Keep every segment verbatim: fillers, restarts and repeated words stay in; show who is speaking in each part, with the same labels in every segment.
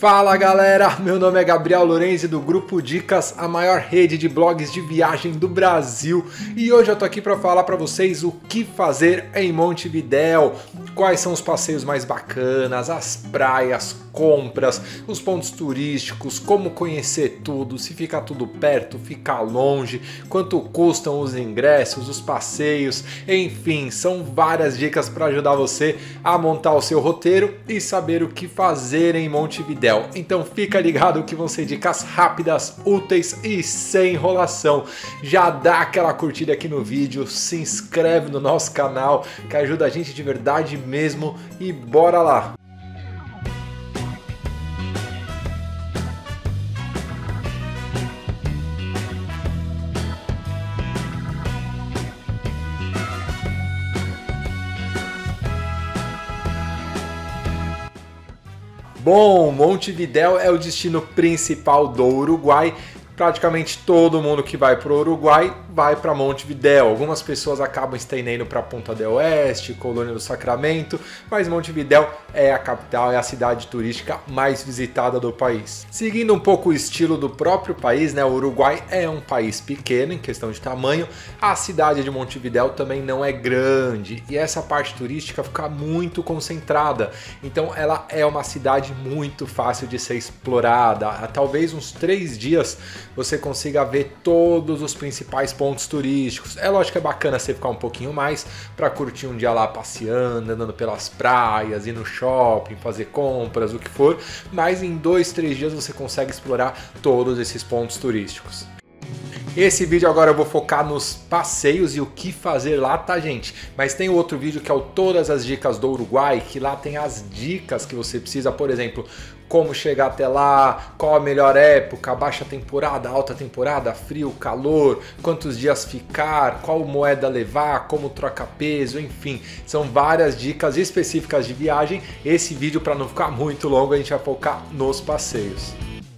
Speaker 1: Fala galera, meu nome é Gabriel Lorenzi do Grupo Dicas, a maior rede de blogs de viagem do Brasil, e hoje eu tô aqui para falar para vocês o que fazer em Montevidéu, quais são os passeios mais bacanas, as praias, compras, os pontos turísticos, como conhecer tudo, se fica tudo perto, fica longe, quanto custam os ingressos, os passeios, enfim, são várias dicas para ajudar você a montar o seu roteiro e saber o que fazer em Montevidéu. Então fica ligado que vão ser dicas rápidas, úteis e sem enrolação. Já dá aquela curtida aqui no vídeo, se inscreve no nosso canal que ajuda a gente de verdade mesmo e bora lá! Bom, Montevidéu é o destino principal do Uruguai. Praticamente todo mundo que vai para o Uruguai vai para Montevidéu. Algumas pessoas acabam estendendo para Punta del Oeste, Colônia do Sacramento, mas Montevidéu é a capital, é a cidade turística mais visitada do país. Seguindo um pouco o estilo do próprio país, né? O Uruguai é um país pequeno em questão de tamanho. A cidade de Montevidéu também não é grande e essa parte turística fica muito concentrada. Então ela é uma cidade muito fácil de ser explorada. Há talvez uns três dias você consiga ver todos os principais pontos turísticos. É lógico que é bacana você ficar um pouquinho mais para curtir um dia lá passeando, andando pelas praias, ir no shopping, fazer compras, o que for, mas em dois, três dias você consegue explorar todos esses pontos turísticos. Esse vídeo agora eu vou focar nos passeios e o que fazer lá, tá gente? Mas tem outro vídeo que é o Todas as Dicas do Uruguai, que lá tem as dicas que você precisa, por exemplo, como chegar até lá, qual a melhor época, baixa temporada, alta temporada, frio, calor, quantos dias ficar, qual moeda levar, como troca peso, enfim, são várias dicas específicas de viagem. Esse vídeo, para não ficar muito longo, a gente vai focar nos passeios.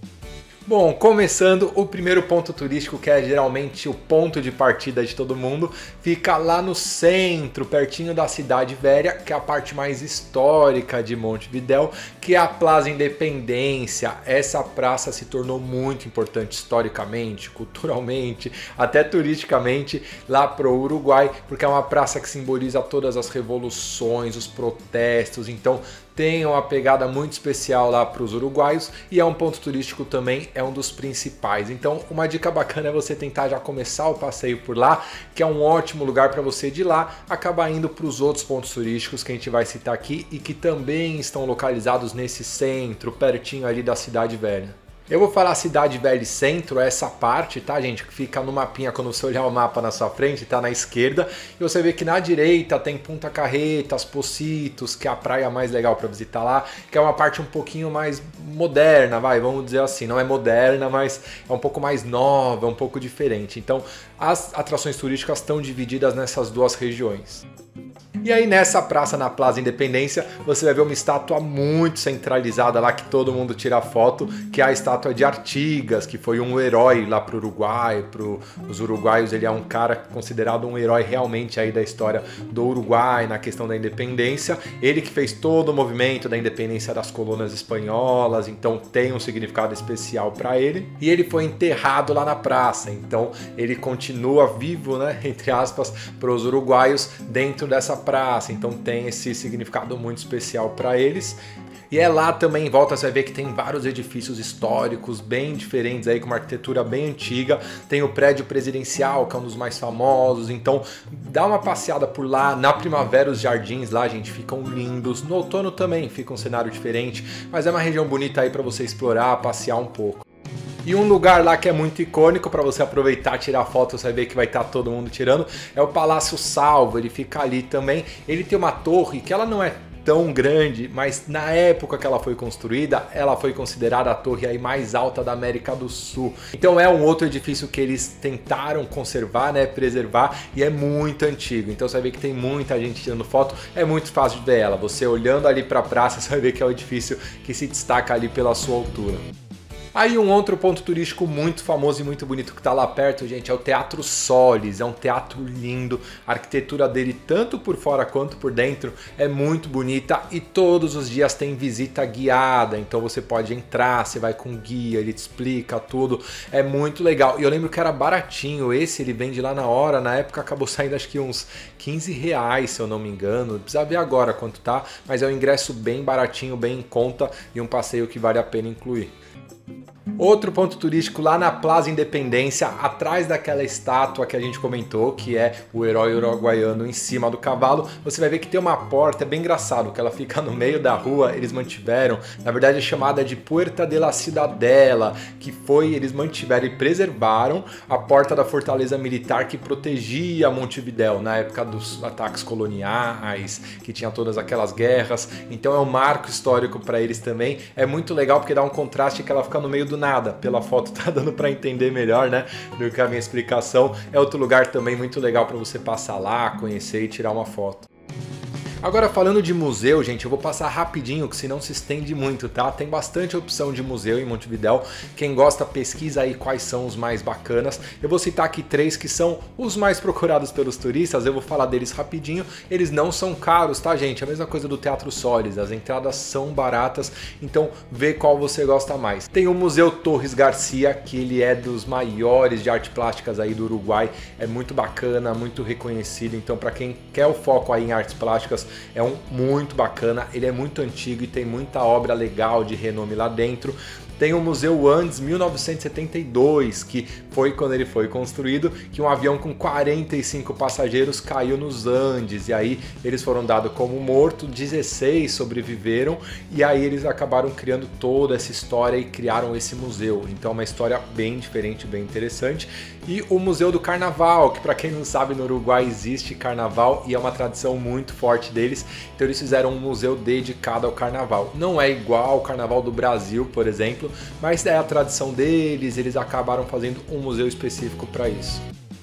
Speaker 1: Bom, começando, o primeiro ponto turístico, que é geralmente o ponto de partida de todo mundo, fica lá no centro, pertinho da Cidade Velha, que é a parte mais histórica de Montevidéu, que é a Plaza Independência. Essa praça se tornou muito importante historicamente, culturalmente, até turisticamente lá pro Uruguai, porque é uma praça que simboliza todas as revoluções, os protestos, então tem uma pegada muito especial lá para os uruguaios e é um ponto turístico também, é um dos principais. Então uma dica bacana é você tentar já começar o passeio por lá, que é um ótimo lugar para você de lá acabar indo para os outros pontos turísticos que a gente vai citar aqui e que também estão localizados nesse centro, pertinho ali da Cidade Velha. Eu vou falar Cidade Velha e Centro, essa parte, tá gente, que fica no mapinha quando você olhar o mapa na sua frente, tá na esquerda, e você vê que na direita tem Punta Carretas, Pocitos, que é a praia mais legal para visitar lá, que é uma parte um pouquinho mais moderna, vai, vamos dizer assim, não é moderna, mas é um pouco mais nova, um pouco diferente. Então as atrações turísticas estão divididas nessas duas regiões. E aí nessa praça, na Plaza Independência, você vai ver uma estátua muito centralizada lá que todo mundo tira foto, que é a estátua de Artigas, que foi um herói lá para o Uruguai, para os uruguaios. Ele é um cara considerado um herói realmente aí da história do Uruguai, na questão da independência. Ele que fez todo o movimento da independência das colônias espanholas, então tem um significado especial para ele. E ele foi enterrado lá na praça, então ele continua vivo, né, entre aspas, para os uruguaios dentro dessa praça. Então tem esse significado muito especial para eles. E é lá também em volta, você vai ver que tem vários edifícios históricos bem diferentes aí, com uma arquitetura bem antiga. Tem o prédio presidencial, que é um dos mais famosos, então dá uma passeada por lá. Na primavera os jardins lá, gente, ficam lindos. No outono também fica um cenário diferente, mas é uma região bonita aí para você explorar, passear um pouco. E um lugar lá que é muito icônico para você aproveitar, tirar foto, você vai ver que vai estar todo mundo tirando, é o Palácio Salvo. Ele fica ali também. Ele tem uma torre que ela não é tão grande, mas na época que ela foi construída, ela foi considerada a torre aí mais alta da América do Sul. Então é um outro edifício que eles tentaram conservar, né, preservar, e é muito antigo. Então você vai ver que tem muita gente tirando foto, é muito fácil de ver ela. Você olhando ali para a praça, você vai ver que é o edifício que se destaca ali pela sua altura. Aí um outro ponto turístico muito famoso e muito bonito que está lá perto, gente, é o Teatro Solis. É um teatro lindo, a arquitetura dele tanto por fora quanto por dentro é muito bonita e todos os dias tem visita guiada, então você pode entrar, você vai com guia, ele te explica tudo, é muito legal. E eu lembro que era baratinho, esse ele vende lá na hora, na época acabou saindo acho que uns quinze reais, se eu não me engano, precisa ver agora quanto tá, mas é um ingresso bem baratinho, bem em conta e um passeio que vale a pena incluir. Outro ponto turístico lá na Plaza Independência, atrás daquela estátua que a gente comentou, que é o herói uruguaiano em cima do cavalo, você vai ver que tem uma porta, é bem engraçado, que ela fica no meio da rua, eles mantiveram, na verdade é chamada de Puerta de la Ciudadela, que foi, eles mantiveram e preservaram a porta da fortaleza militar que protegia Montevidéu na época dos ataques coloniais, que tinha todas aquelas guerras, então é um marco histórico para eles também, é muito legal porque dá um contraste que ela fica no meio do nada, pela foto tá dando para entender melhor, né, do que a minha explicação. É outro lugar também muito legal para você passar lá, conhecer e tirar uma foto. Agora falando de museu, gente, eu vou passar rapidinho, que senão se estende muito, tá? Tem bastante opção de museu em Montevidéu. Quem gosta, pesquisa aí quais são os mais bacanas. Eu vou citar aqui três que são os mais procurados pelos turistas, eu vou falar deles rapidinho. Eles não são caros, tá, gente? A mesma coisa do Teatro Solis, as entradas são baratas, então vê qual você gosta mais. Tem o Museu Torres Garcia, que ele é dos maiores de artes plásticas aí do Uruguai, é muito bacana, muito reconhecido, então para quem quer o foco aí em artes plásticas, é um muito bacana, ele é muito antigo e tem muita obra legal de renome lá dentro. Tem o Museu Andes mil novecentos e setenta e dois, que foi quando ele foi construído, que um avião com quarenta e cinco passageiros caiu nos Andes, e aí eles foram dados como mortos, dezesseis sobreviveram, e aí eles acabaram criando toda essa história e criaram esse museu. Então é uma história bem diferente, bem interessante. E o Museu do Carnaval, que para quem não sabe, no Uruguai existe carnaval e é uma tradição muito forte deles, então eles fizeram um museu dedicado ao carnaval. Não é igual ao carnaval do Brasil, por exemplo, mas é a tradição deles, eles acabaram fazendo um museu específico para isso.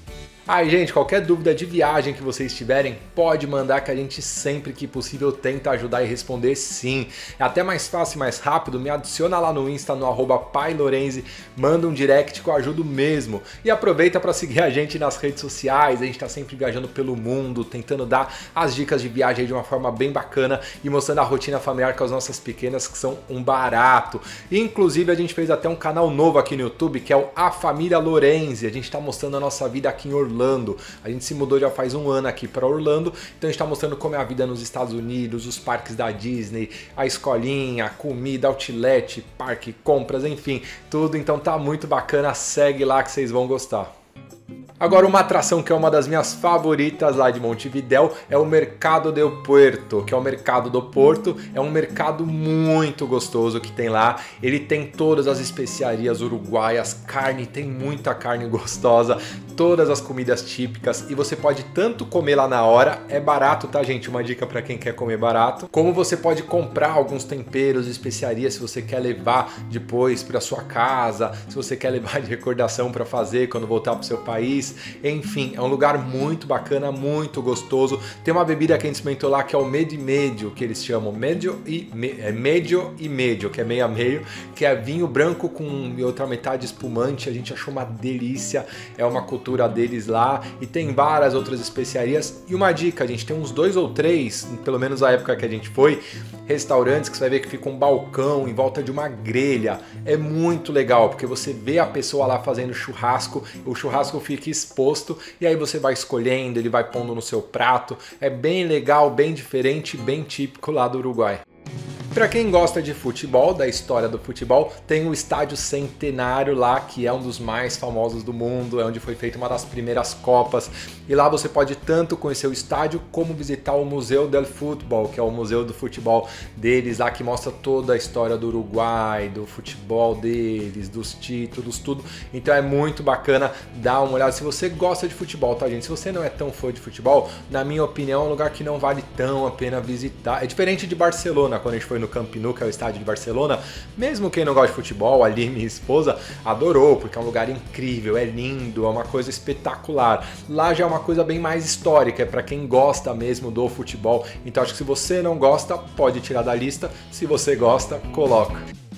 Speaker 1: Aí, gente, qualquer dúvida de viagem que vocês tiverem, pode mandar que a gente sempre que possível tenta ajudar e responder sim. É até mais fácil e mais rápido, me adiciona lá no Insta, no arroba pailorenzi, manda um direct que eu ajudo mesmo. E aproveita para seguir a gente nas redes sociais, a gente está sempre viajando pelo mundo, tentando dar as dicas de viagem de uma forma bem bacana e mostrando a rotina familiar com as nossas pequenas, que são um barato. E, inclusive, a gente fez até um canal novo aqui no YouTube, que é o A Família Lorenzi. A gente está mostrando a nossa vida aqui em Orlando. Orlando. A gente se mudou já faz um ano aqui para Orlando, então a gente está mostrando como é a vida nos Estados Unidos, os parques da Disney, a escolinha, a comida, outlet, parque, compras, enfim, tudo. Então tá muito bacana, segue lá que vocês vão gostar. Agora, uma atração que é uma das minhas favoritas lá de Montevidéu é o Mercado del Puerto, que é o mercado do Porto. É um mercado muito gostoso que tem lá. Ele tem todas as especiarias uruguaias, carne, tem muita carne gostosa, todas as comidas típicas, e você pode tanto comer lá na hora, é barato, tá, gente? Uma dica para quem quer comer barato, como você pode comprar alguns temperos, especiarias, se você quer levar depois para sua casa, se você quer levar de recordação para fazer quando voltar para o seu país. Enfim, é um lugar muito bacana, muito gostoso. Tem uma bebida que a gente experimentou lá que é o Medio Medio, que eles chamam Medio e me, é Medio e Medio, que é meio a meio, que é vinho branco com outra metade espumante. A gente achou uma delícia, é uma cultura deles lá, e tem várias outras especiarias. E uma dica, a gente tem uns dois ou três, pelo menos a época que a gente foi, restaurantes que você vai ver que fica um balcão em volta de uma grelha. É muito legal, porque você vê a pessoa lá fazendo churrasco, o churrasco fica exposto e aí você vai escolhendo, ele vai pondo no seu prato. É bem legal, bem diferente, bem típico lá do Uruguai. Para quem gosta de futebol, da história do futebol, tem o Estádio Centenário lá, que é um dos mais famosos do mundo, é onde foi feita uma das primeiras Copas. E lá você pode tanto conhecer o estádio como visitar o Museu del Futebol, que é o museu do futebol deles lá, que mostra toda a história do Uruguai, do futebol deles, dos títulos, tudo. Então é muito bacana dar uma olhada. Se você gosta de futebol, tá, gente? Se você não é tão fã de futebol, na minha opinião é um lugar que não vale tão a pena visitar. É diferente de Barcelona, quando a gente foi no Camp Nou, que é o estádio de Barcelona. Mesmo quem não gosta de futebol, ali minha esposa adorou, porque é um lugar incrível, é lindo, é uma coisa espetacular. Lá já é uma coisa bem mais histórica, é para quem gosta mesmo do futebol. Então acho que se você não gosta, pode tirar da lista. Se você gosta, coloca.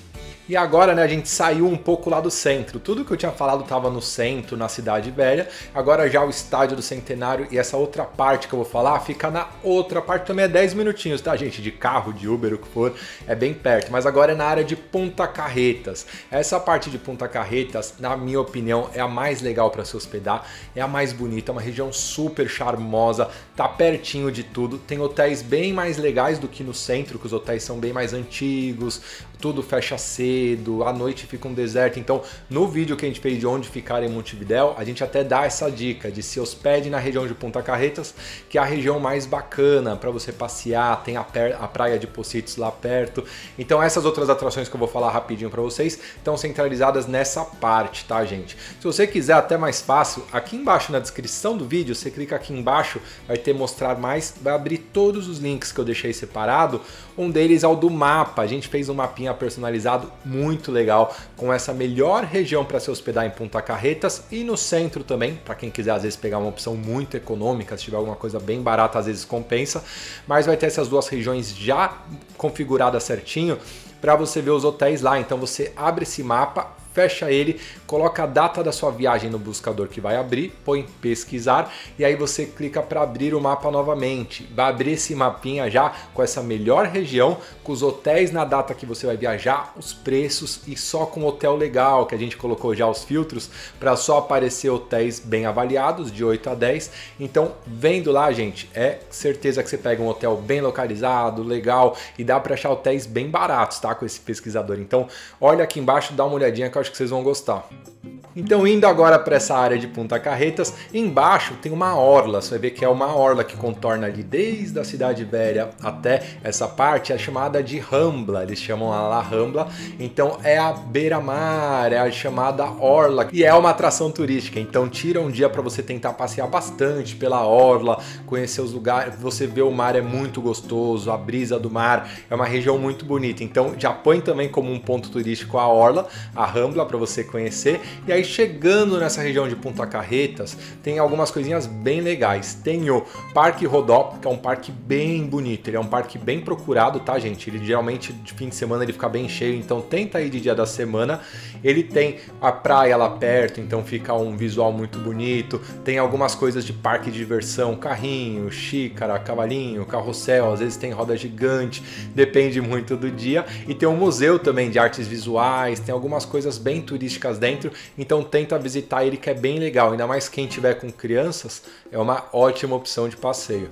Speaker 1: E agora, né, a gente saiu um pouco lá do centro. Tudo que eu tinha falado estava no centro, na Cidade Velha. Agora já o Estádio do Centenário e essa outra parte que eu vou falar fica na outra parte, também é dez minutinhos, tá, gente? De carro, de Uber, o que for, é bem perto. Mas agora é na área de Punta Carretas. Essa parte de Punta Carretas, na minha opinião, é a mais legal para se hospedar, é a mais bonita, é uma região super charmosa, tá pertinho de tudo. Tem hotéis bem mais legais do que no centro, que os hotéis são bem mais antigos, tudo fecha cedo, à noite fica um deserto. Então, no vídeo que a gente fez de onde ficar em Montevidéu, a gente até dá essa dica de se hospede na região de Punta Carretas, que é a região mais bacana para você passear, tem a, a praia de Pocitos lá perto. Então, essas outras atrações que eu vou falar rapidinho para vocês estão centralizadas nessa parte, tá, gente? Se você quiser até mais fácil, aqui embaixo na descrição do vídeo, você clica aqui embaixo, vai ter mostrar mais, vai abrir todos os links que eu deixei separado. Um deles é o do mapa, a gente fez um mapinha personalizado muito legal com essa melhor região para se hospedar em Punta Carretas e no centro também, para quem quiser às vezes pegar uma opção muito econômica, se tiver alguma coisa bem barata às vezes compensa, mas vai ter essas duas regiões já configuradas certinho para você ver os hotéis lá. Então você abre esse mapa, fecha ele, coloca a data da sua viagem no buscador que vai abrir, põe pesquisar e aí você clica para abrir o mapa novamente. Vai abrir esse mapinha já com essa melhor região, com os hotéis na data que você vai viajar, os preços e só com hotel legal, que a gente colocou já os filtros para só aparecer hotéis bem avaliados, de oito a dez. Então, vendo lá, gente, é certeza que você pega um hotel bem localizado, legal e dá para achar hotéis bem baratos, tá? Com esse pesquisador. Então, olha aqui embaixo, dá uma olhadinha que eu acho que vocês vão gostar. Então, indo agora para essa área de Punta Carretas, embaixo tem uma orla, você vai ver que é uma orla que contorna ali desde a Cidade Velha até essa parte, é chamada de Rambla, eles chamam a La Rambla, então é a beira-mar, é a chamada orla, e é uma atração turística, então tira um dia para você tentar passear bastante pela orla, conhecer os lugares, você vê o mar, é muito gostoso, a brisa do mar, é uma região muito bonita, então já põe também como um ponto turístico a orla, a Rambla, para você conhecer. E aí chegando nessa região de Punta Carretas, tem algumas coisinhas bem legais. Tem o Parque Rodó, que é um parque bem bonito, ele é um parque bem procurado, tá, gente? Ele geralmente de fim de semana ele fica bem cheio, então tenta ir de dia da semana. Ele tem a praia lá perto, então fica um visual muito bonito. Tem algumas coisas de parque de diversão, carrinho, xícara, cavalinho, carrossel, às vezes tem roda gigante, depende muito do dia. E tem um museu também de artes visuais, tem algumas coisas bem turísticas dentro, então tenta visitar ele que é bem legal, ainda mais quem tiver com crianças, é uma ótima opção de passeio.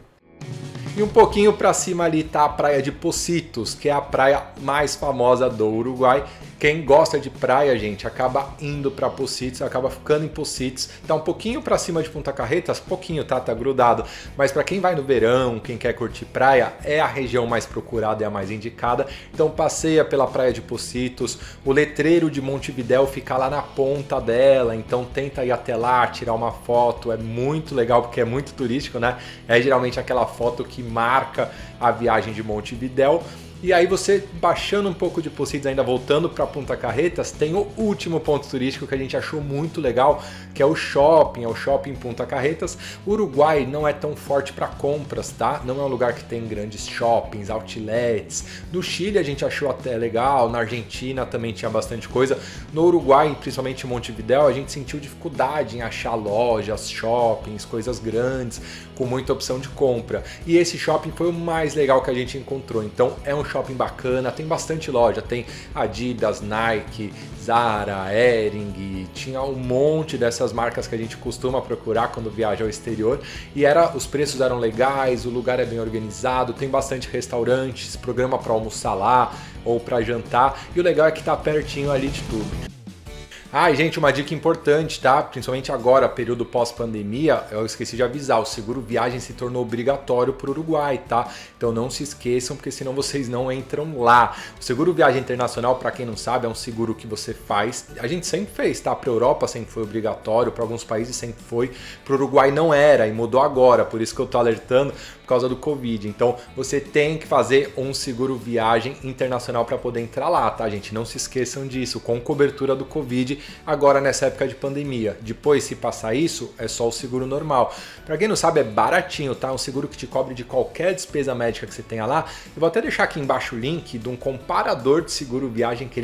Speaker 1: E um pouquinho para cima ali tá a praia de Pocitos, que é a praia mais famosa do Uruguai. Quem gosta de praia, gente, acaba indo para Pocitos, acaba ficando em Pocitos. Tá um pouquinho para cima de Punta Carretas, pouquinho, tá? Tá grudado. Mas para quem vai no verão, quem quer curtir praia, é a região mais procurada, é a mais indicada. Então passeia pela praia de Pocitos. O letreiro de Montevidéu fica lá na ponta dela, então tenta ir até lá, tirar uma foto. É muito legal porque é muito turístico, né? É geralmente aquela foto que marca a viagem de Montevidéu. E aí você, baixando um pouco de Pocitos, ainda voltando para Punta Carretas, tem o último ponto turístico que a gente achou muito legal, que é o shopping, é o shopping Punta Carretas. O Uruguai não é tão forte para compras, tá? Não é um lugar que tem grandes shoppings, outlets. No Chile a gente achou até legal, na Argentina também tinha bastante coisa. No Uruguai, principalmente em Montevidéu, a gente sentiu dificuldade em achar lojas, shoppings, coisas grandes, com muita opção de compra. E esse shopping foi o mais legal que a gente encontrou. Então é um shopping bacana, tem bastante loja, tem Adidas, Nike, Zara, Hering, tinha um monte dessas marcas que a gente costuma procurar quando viaja ao exterior, e era, os preços eram legais, o lugar é bem organizado, tem bastante restaurantes, programa para almoçar lá ou para jantar, e o legal é que tá pertinho ali de tudo. Ah, e gente, uma dica importante, tá? Principalmente agora, período pós-pandemia, eu esqueci de avisar, o seguro viagem se tornou obrigatório para o Uruguai, tá? Então não se esqueçam, porque senão vocês não entram lá. O seguro viagem internacional, para quem não sabe, é um seguro que você faz, a gente sempre fez, tá? Para a Europa sempre foi obrigatório, para alguns países sempre foi, para o Uruguai não era e mudou agora, por isso que eu tô alertando, por causa do Covid. Então você tem que fazer um seguro viagem internacional para poder entrar lá, tá, gente? Não se esqueçam disso, com cobertura do Covid, agora nessa época de pandemia. Depois, se passar isso, é só o seguro normal. Para quem não sabe, é baratinho, tá? Um seguro que te cobre de qualquer despesa médica que você tenha lá. Eu vou até deixar aqui embaixo o link de um comparador de seguro viagem, que ele é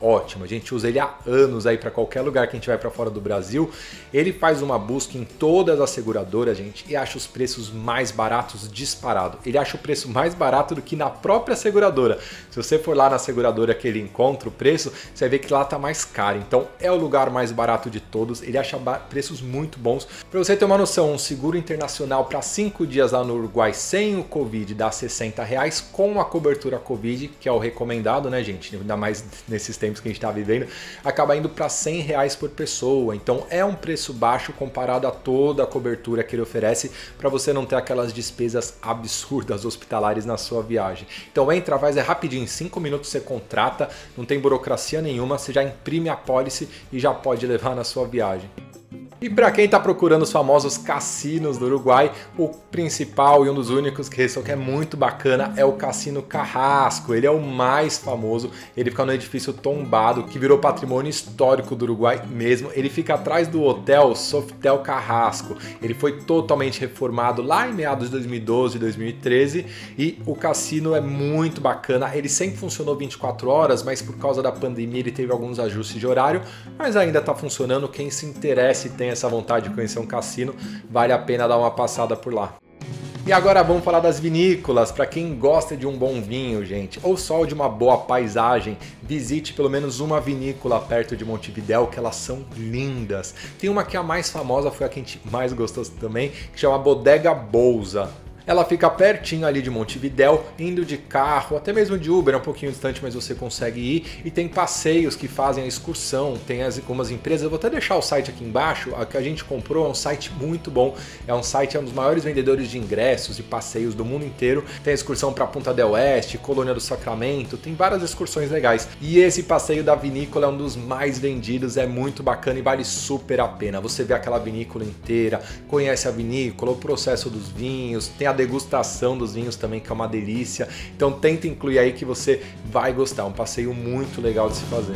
Speaker 1: ótimo. A gente usa ele há anos aí para qualquer lugar que a gente vai para fora do Brasil. Ele faz uma busca em todas as seguradoras, gente, e acha os preços mais baratos disparado. Ele acha o preço mais barato do que na própria seguradora. Se você for lá na seguradora que ele encontra o preço, você vai ver que lá tá mais caro. Então é o lugar mais barato de todos. Ele acha preços muito bons. Para você ter uma noção, um seguro internacional para cinco dias lá no Uruguai sem o Covid dá sessenta reais, com a cobertura Covid, que é o recomendado, né, gente? Ainda mais nesses tempos que a gente está vivendo, acaba indo para cem reais por pessoa. Então é um preço baixo comparado a toda a cobertura que ele oferece, para você não ter aquelas despesas absurdas hospitalares na sua viagem. Então entra, faz, é rapidinho, em cinco minutos você contrata, não tem burocracia nenhuma, você já imprime a pólice e já pode levar na sua viagem. E para quem está procurando os famosos cassinos do Uruguai, o principal e um dos únicos que esse aqui é muito bacana é o Cassino Carrasco. Ele é o mais famoso, ele fica no edifício tombado, que virou patrimônio histórico do Uruguai mesmo. Ele fica atrás do hotel Sofitel Carrasco. Ele foi totalmente reformado lá em meados de dois mil e doze, dois mil e treze, e o cassino é muito bacana. Ele sempre funcionou vinte e quatro horas, mas por causa da pandemia ele teve alguns ajustes de horário, mas ainda está funcionando. Quem se interessa e tem essa vontade de conhecer um cassino, vale a pena dar uma passada por lá. E agora vamos falar das vinícolas. Para quem gosta de um bom vinho, gente, ou só de uma boa paisagem, visite pelo menos uma vinícola perto de Montevidéu, que elas são lindas. Tem uma que é a mais famosa, foi a que a gente mais gostou também, que chama Bodega Bolsa. Ela fica pertinho ali de Montevidéu, indo de carro, até mesmo de Uber, é um pouquinho distante, mas você consegue ir. E tem passeios que fazem a excursão, tem as, algumas empresas, eu vou até deixar o site aqui embaixo, a que a gente comprou é um site muito bom, é um site, é um dos maiores vendedores de ingressos e passeios do mundo inteiro. Tem excursão para Punta del Oeste, Colônia do Sacramento, tem várias excursões legais. E esse passeio da vinícola é um dos mais vendidos, é muito bacana e vale super a pena. Você vê aquela vinícola inteira, conhece a vinícola, o processo dos vinhos, tem a a degustação dos vinhos também, que é uma delícia. Então tenta incluir aí que você vai gostar, um passeio muito legal de se fazer.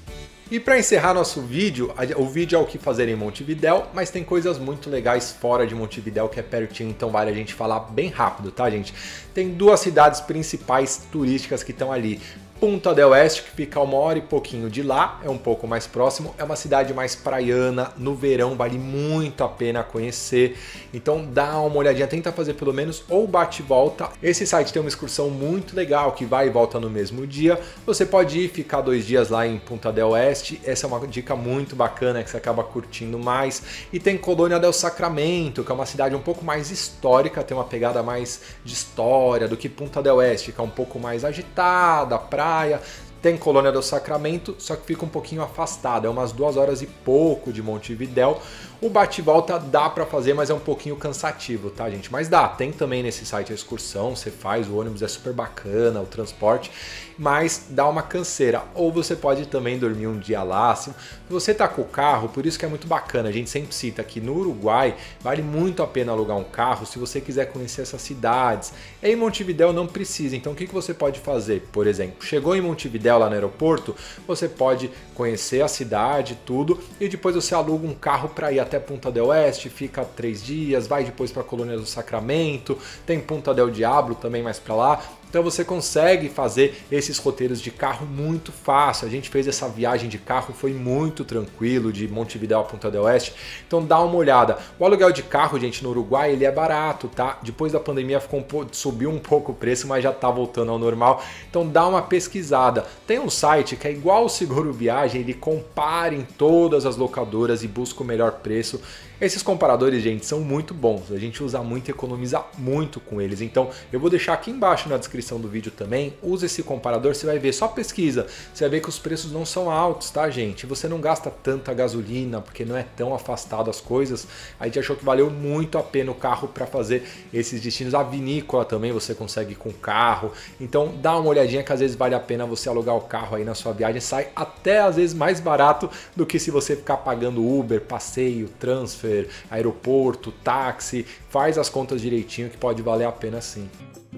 Speaker 1: E para encerrar nosso vídeo, o vídeo é o que fazer em Montevidéu, mas tem coisas muito legais fora de Montevidéu que é pertinho, então vale a gente falar bem rápido, tá, gente? Tem duas cidades principais turísticas que estão ali. Punta del Oeste, que fica a uma hora e pouquinho de lá, é um pouco mais próximo, é uma cidade mais praiana, no verão vale muito a pena conhecer, então dá uma olhadinha, tenta fazer pelo menos ou bate e volta. Esse site tem uma excursão muito legal, que vai e volta no mesmo dia, você pode ir ficar dois dias lá em Punta del Oeste, essa é uma dica muito bacana que você acaba curtindo mais. E tem Colônia del Sacramento, que é uma cidade um pouco mais histórica, tem uma pegada mais de história do que Punta del Oeste, que é um pouco mais agitada, praia. Tem Colônia do Sacramento, só que fica um pouquinho afastado, é umas duas horas e pouco de Montevidéu. O bate-volta dá para fazer, mas é um pouquinho cansativo, tá, gente? Mas dá, tem também nesse site a excursão, você faz, o ônibus é super bacana, o transporte, mas dá uma canseira. Ou você pode também dormir um dia lá. Se você tá com o carro, por isso que é muito bacana, a gente sempre cita que no Uruguai vale muito a pena alugar um carro se você quiser conhecer essas cidades. Em Montevidéu não precisa, então o que você pode fazer? Por exemplo, chegou em Montevidéu lá no aeroporto, você pode conhecer a cidade, tudo, e depois você aluga um carro para ir até Punta del Oeste, fica três dias, vai depois para a Colônia do Sacramento, tem Punta del Diablo também mais para lá. Então você consegue fazer esses roteiros de carro muito fácil. A gente fez essa viagem de carro, foi muito tranquilo, de Montevidéu a Punta del Oeste. Então dá uma olhada. O aluguel de carro, gente, no Uruguai, ele é barato, tá? Depois da pandemia ficou um pouco, subiu um pouco o preço, mas já tá voltando ao normal. Então dá uma pesquisada. Tem um site que é igual o Seguro Viagem, ele compara em todas as locadoras e busca o melhor preço. Esses comparadores, gente, são muito bons. A gente usa muito e economiza muito com eles. Então eu vou deixar aqui embaixo na descrição do vídeo também. Usa esse comparador, você vai ver, só pesquisa. Você vai ver que os preços não são altos, tá, gente? Você não gasta tanta gasolina, porque não é tão afastado as coisas. A gente achou que valeu muito a pena o carro para fazer esses destinos. A vinícola também você consegue com carro. Então dá uma olhadinha que às vezes vale a pena você alugar o carro aí na sua viagem. Sai até às vezes mais barato do que se você ficar pagando Uber, passeio, transfer, aeroporto, táxi. Faz as contas direitinho que pode valer a pena sim.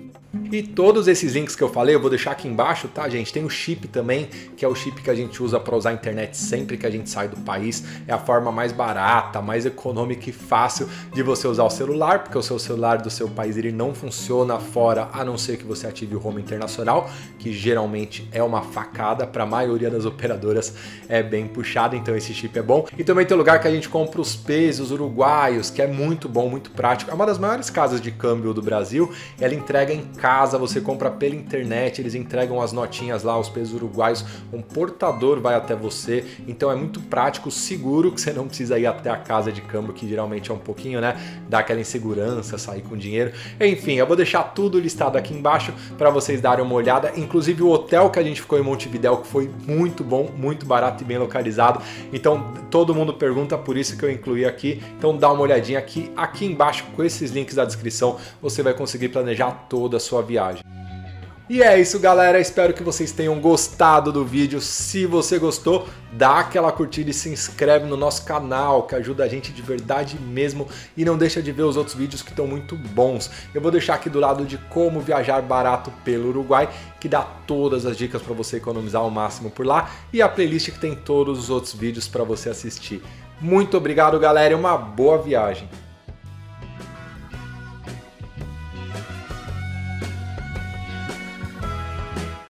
Speaker 1: E todos esses links que eu falei, eu vou deixar aqui embaixo, tá, gente? Tem o chip também, que é o chip que a gente usa para usar a internet sempre que a gente sai do país. É a forma mais barata, mais econômica e fácil de você usar o celular, porque o seu celular do seu país ele não funciona fora, a não ser que você ative o roaming internacional, que geralmente é uma facada, para a maioria das operadoras é bem puxado, então esse chip é bom. E também tem lugar que a gente compra os pesos uruguaios, que é muito bom, muito prático. É uma das maiores casas de câmbio do Brasil, ela entrega em casa, você compra pela internet, eles entregam as notinhas lá, os pesos uruguaios, um portador vai até você, então é muito prático, seguro, que você não precisa ir até a casa de câmbio, que geralmente é um pouquinho, né, dá aquela insegurança, sair com dinheiro. Enfim, eu vou deixar tudo listado aqui embaixo para vocês darem uma olhada, inclusive o hotel que a gente ficou em Montevidéu, que foi muito bom, muito barato e bem localizado, então todo mundo pergunta, por isso que eu incluí aqui, então dá uma olhadinha aqui, aqui embaixo com esses links da descrição, você vai conseguir planejar toda a sua viagem. E é isso, galera, espero que vocês tenham gostado do vídeo. Se você gostou, dá aquela curtida e se inscreve no nosso canal, que ajuda a gente de verdade mesmo, e não deixa de ver os outros vídeos que estão muito bons. Eu vou deixar aqui do lado de como viajar barato pelo Uruguai, que dá todas as dicas para você economizar ao máximo por lá, e a playlist que tem todos os outros vídeos para você assistir. Muito obrigado, galera, e uma boa viagem!